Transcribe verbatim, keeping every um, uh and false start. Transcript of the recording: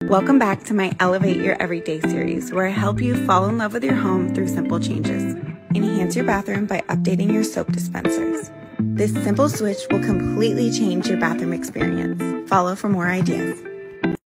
Welcome back to my Elevate Your Everyday series, where I help you fall in love with your home through simple changes. Enhance your bathroom by updating your soap dispensers. This simple switch will completely change your bathroom experience. Follow for more ideas.